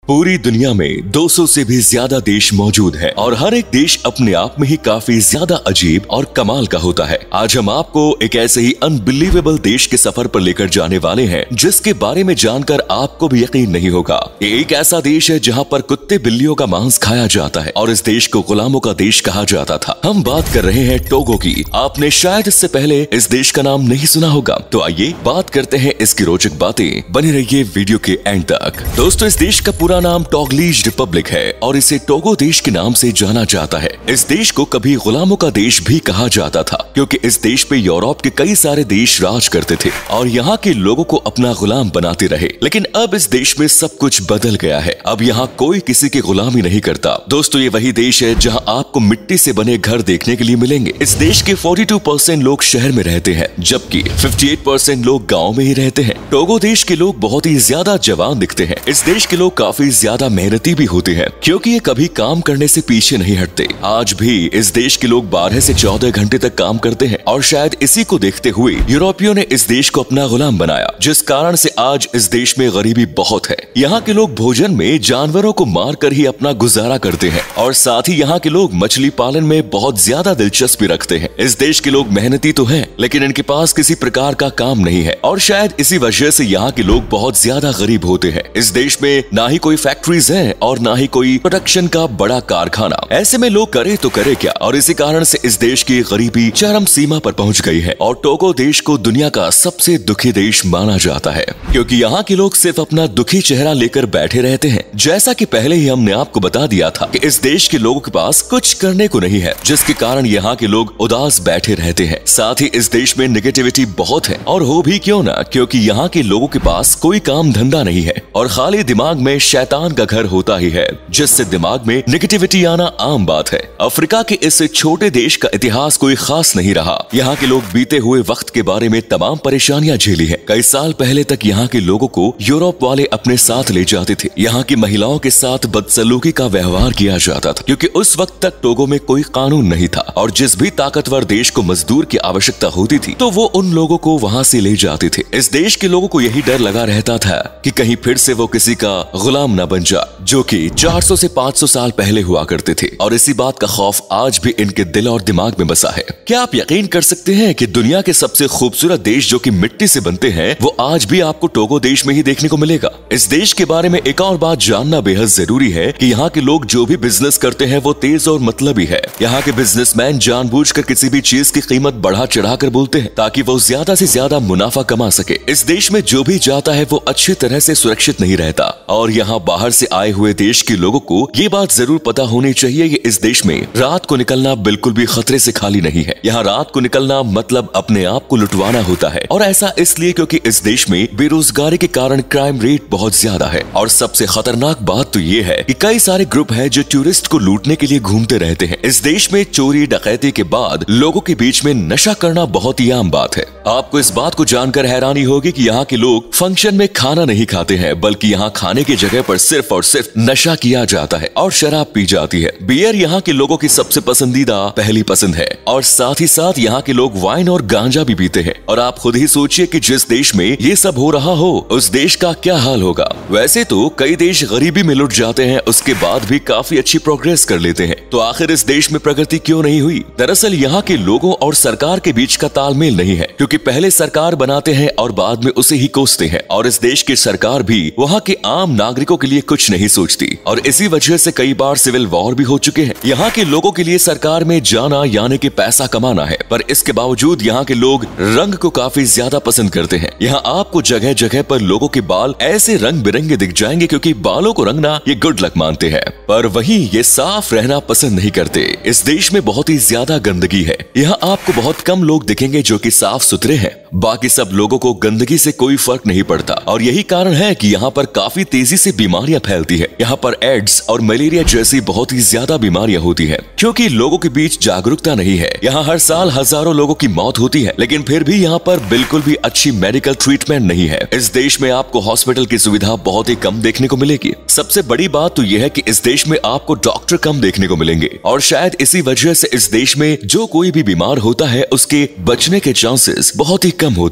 पूरी दुनिया में 200 से भी ज्यादा देश मौजूद हैं और हर एक देश अपने आप में ही काफी ज्यादा अजीब और कमाल का होता है। आज हम आपको एक ऐसे ही अनबिलीवेबल देश के सफर पर लेकर जाने वाले हैं जिसके बारे में जानकर आपको भी यकीन नहीं होगा। ये एक ऐसा देश है जहां पर कुत्ते बिल्लियों का मांस खाया जाता है और इस देश को गुलामों का देश कहा जाता था। हम बात कर रहे हैं टोगो की। आपने शायद इससे पहले इस देश का नाम नहीं सुना होगा, तो आइए बात करते हैं इसकी रोचक बातें। बने रहिए वीडियो के एंड तक। दोस्तों, इस देश का पूरा नाम टोगलीज रिपब्लिक है और इसे टोगो देश के नाम से जाना जाता है। इस देश को कभी गुलामों का देश भी कहा जाता था क्योंकि इस देश पे यूरोप के कई सारे देश राज करते थे और यहाँ के लोगों को अपना गुलाम बनाते रहे। लेकिन अब इस देश में सब कुछ बदल गया है। अब यहाँ कोई किसी की गुलामी नहीं करता। दोस्तों, ये वही देश है जहाँ आपको मिट्टी से बने घर देखने के लिए मिलेंगे। इस देश के 42% लोग शहर में रहते हैं जबकि 58% लोग गाँव में ही रहते हैं। टोगो देश के लोग बहुत ही ज्यादा जवान दिखते हैं। इस देश के लोग काफी ज्यादा मेहनती भी होते हैं क्योंकि ये कभी काम करने से पीछे नहीं हटते। आज भी इस देश के लोग 12 से 14 घंटे तक काम करते हैं और शायद इसी को देखते हुए यूरोपियों ने इस देश को अपना गुलाम बनाया, जिस कारण से आज इस देश में गरीबी बहुत है। यहाँ के लोग भोजन में जानवरों को मार कर ही अपना गुजारा करते हैं और साथ ही यहाँ के लोग मछली पालन में बहुत ज्यादा दिलचस्पी रखते हैं। इस देश के लोग मेहनती तो हैं, लेकिन इनके पास किसी प्रकार का काम नहीं है और शायद इसी वजह से यहाँ के लोग बहुत ज्यादा गरीब होते हैं। इस देश में ना ही कोई फैक्ट्रीज हैं और ना ही कोई प्रोडक्शन का बड़ा कारखाना। ऐसे में लोग करे तो करे क्या, और इसी कारण से इस देश की गरीबी चरम सीमा पर पहुंच गई है और टोगो देश को दुनिया का सबसे दुखी देश माना जाता है क्योंकि यहाँ के लोग सिर्फ अपना दुखी चेहरा लेकर बैठे रहते हैं। जैसा कि पहले ही हमने आपको बता दिया था कि इस देश के लोगों के पास कुछ करने को नहीं है, जिसके कारण यहाँ के लोग उदास बैठे रहते हैं। साथ ही इस देश में नेगेटिविटी बहुत है और हो भी क्यों ना, क्योंकि यहाँ के लोगों के पास कोई काम धंधा नहीं है और खाली दिमाग में शैतान का घर होता ही है, जिससे दिमाग में नेगेटिविटी आना आम बात है। अफ्रीका के इस छोटे देश का इतिहास कोई खास नहीं रहा। यहाँ के लोग बीते हुए वक्त के बारे में तमाम परेशानियां झेली है। कई साल पहले तक यहाँ के लोगों को यूरोप वाले अपने साथ ले जाते थे। यहाँ की महिलाओं के साथ बदसलूकी का व्यवहार किया जाता था क्योंकि उस वक्त तक टोगो में कोई कानून नहीं था और जिस भी ताकतवर देश को मजदूर की आवश्यकता होती थी तो वो उन लोगों को वहाँ से ले जाते थे। इस देश के लोगों को यही डर लगा रहता था कि कहीं फिर से वो किसी का गुलाम न बन जाए, जो कि 400 से 500 साल पहले हुआ करते थे और इसी बात का खौफ आज भी इनके दिल और दिमाग में बसा है। क्या आप यकीन कर सकते हैं कि दुनिया के सबसे खूबसूरत देश जो कि मिट्टी से बनते हैं वो आज भी आपको टोगो देश में ही देखने को मिलेगा। इस देश के बारे में एक और बात जानना बेहद जरूरी है कि यहाँ के लोग जो भी बिजनेस करते हैं वो तेज और मतलबी है। यहाँ के बिजनेसमैन जानबूझकर किसी भी चीज की कीमत बढ़ा चढ़ाकर बोलते हैं ताकि वो ज्यादा से ज्यादा मुनाफा कमा सके। इस देश में जो भी जाता है वो अच्छी तरह से सुरक्षित नहीं रहता और यहाँ बाहर से आए हुए देश के लोगों को ये बात जरूर पता होनी चाहिए कि इस देश में रात को निकलना बिल्कुल भी खतरे से खाली नहीं है। यहाँ रात को निकलना मतलब अपने आप को लुटवाना होता है और ऐसा इसलिए क्योंकि इस देश में बेरोजगारी के कारण क्राइम रेट बहुत ज्यादा है और सबसे खतरनाक बात तो ये है कि कई सारे ग्रुप है जो टूरिस्ट को लूटने के लिए घूमते रहते हैं। इस देश में चोरी डकैती के बाद लोगों के बीच में नशा करना बहुत ही आम बात है। आपको इस बात को जानकर हैरानी होगी कि यहाँ के लोग फंक्शन में खाना नहीं खाते हैं, बल्कि यहाँ खाने की जगह पर सिर्फ और सिर्फ नशा किया जाता है और शराब पी जाती है। बियर यहाँ के लोगों की सबसे पसंदीदा पहली पसंद है और साथ ही साथ यहाँ के लोग वाइन और गांजा भी पीते हैं। और आप खुद ही सोचिए कि जिस देश में ये सब हो रहा हो उस देश का क्या हाल होगा। वैसे तो कई देश गरीबी में लुट जाते हैं, उसके बाद भी काफी अच्छी प्रोग्रेस कर लेते हैं, तो आखिर इस देश में प्रगति क्यों नहीं हुई? दरअसल यहाँ के लोगों और सरकार के बीच का तालमेल नहीं है क्योंकि पहले सरकार बनाते हैं और बाद में उसे ही कोसते हैं और इस देश की सरकार भी वहाँ के आम नागरिकों के लिए कुछ नहीं सोचती और इसी वजह से कई बार सिविल वॉर भी हो चुके हैं। यहाँ के लोगों के लिए सरकार में जाना यानी कि पैसा कमाना है, पर इसके बावजूद यहाँ के लोग रंग को काफी ज्यादा पसंद करते हैं। यहाँ आपको जगह जगह पर लोगों के बाल ऐसे रंग बिरंगे दिख जाएंगे क्योंकि बालों को रंगना ये गुड लक मानते हैं, पर वहीं ये साफ रहना पसंद नहीं करते। इस देश में बहुत ही ज्यादा गंदगी है। यहाँ आपको बहुत कम लोग दिखेंगे जो कि साफ सुथरे हैं, बाकी सब लोगों को गंदगी से कोई फर्क नहीं पड़ता और यही कारण है कि यहाँ पर काफी तेजी से बीमारियां फैलती है। यहाँ पर एड्स और मलेरिया जैसी बहुत ही ज्यादा बीमारियां होती है क्योंकि लोगों के बीच जागरूकता नहीं है। यहाँ हर साल हजारों लोगों की मौत होती है, लेकिन फिर भी यहाँ पर बिल्कुल भी अच्छी मेडिकल ट्रीटमेंट नहीं है। इस देश में आपको हॉस्पिटल की सुविधा बहुत ही कम देखने को मिलेगी। सबसे बड़ी बात तो यह है कि इस देश में आपको डॉक्टर कम देखने को मिलेंगे और शायद इसी वजह से इस देश में जो कोई भी बीमार होता है उसके बचने के चांसेस बहुत ही कम होते हैं।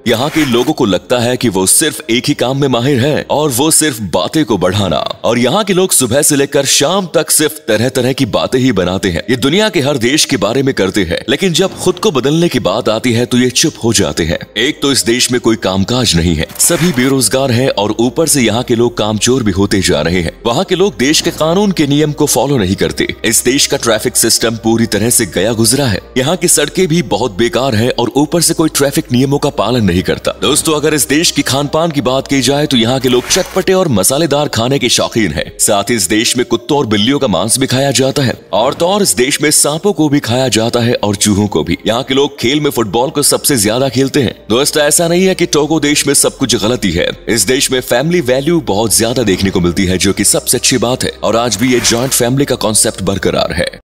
यहाँ के लोगों को लगता है कि वो सिर्फ एक ही काम में माहिर है और वो सिर्फ बातें को बढ़ाना। और यहाँ के लोग सुबह से लेकर शाम तक सिर्फ तरह तरह की बातें ही बनाते हैं। ये दुनिया के हर देश के बारे में करते हैं, लेकिन जब खुद को बदलने की बात आती है तो ये चुप हो जाते हैं। एक तो इस देश में कोई कामकाज नहीं है, सभी बेरोजगार हैं और ऊपर से यहाँ के लोग कामचोर भी होते जा रहे हैं। वहाँ के लोग देश के कानून के नियम को फॉलो नहीं करते। इस देश का ट्रैफिक सिस्टम पूरी तरह से गया गुजरा है। यहाँ की सड़कें भी बहुत बेकार है और ऊपर से कोई ट्रैफिक नियमों का पालन नहीं करता। दोस्तों, अगर इस देश की खान पान की बात की जाए तो यहाँ के लोग चटपटे और मसालेदार खाने के शौकीन हैं। साथ ही इस देश में कुत्तों और बिल्लियों का मांस भी खाया जाता है और तो और इस देश में सांपों को भी खाया जाता है और चूहों को भी। यहाँ के लोग खेल में फुटबॉल को सबसे ज्यादा खेलते हैं। दोस्तों, ऐसा नहीं है कि टोगो देश में सब कुछ गलती है। इस देश में फैमिली वैल्यू बहुत ज्यादा देखने को मिलती है, जो कि सबसे अच्छी बात है। और आज भी ये जॉइंट फैमिली का कॉन्सेप्ट बरकरार है।